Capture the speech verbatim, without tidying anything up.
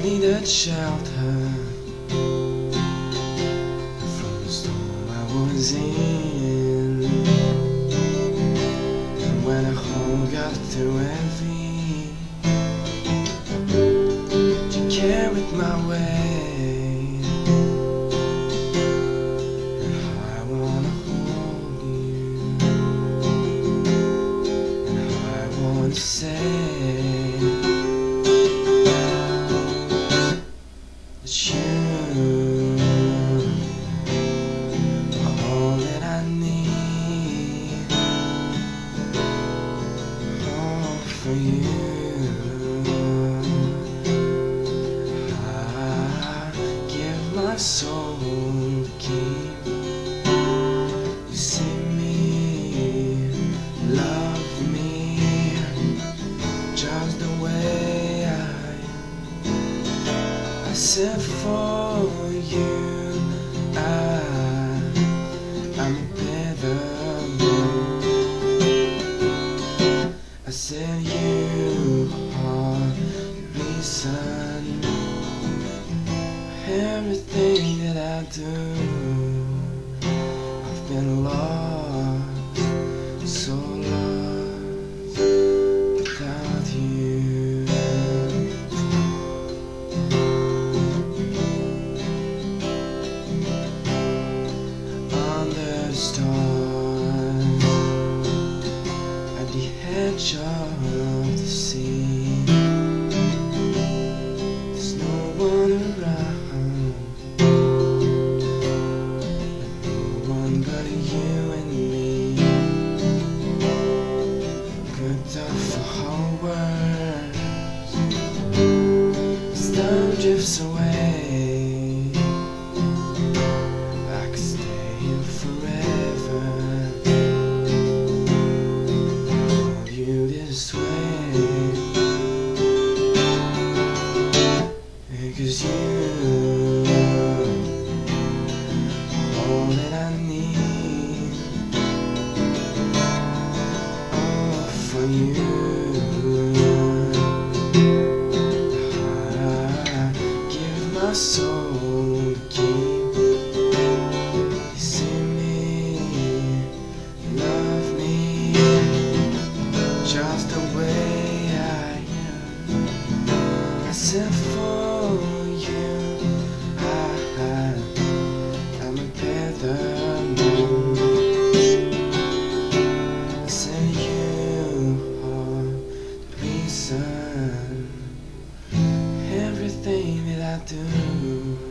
needed shelter from the storm I was in, and when the home got too heavy, you carried my weight, and I wanna hold you, and I wanna say that you are all that I need, all for you. I give my soul to keep you. See me, love me just the way I am. I said for you, I, I'm a better man. I said you are the reason everything that I do. I've been lost, so lost without you. Under the stars, at the edge of the sea, there's no one around, no one but you and me. Good enough for our words. As time drifts away, I could stay here forever, hold you this way, because you are all that I need, all for you. I give my soul to keep you. See me, love me just the way I am. I said for you, I, I'm a better man. I said you are the reason everything that I do.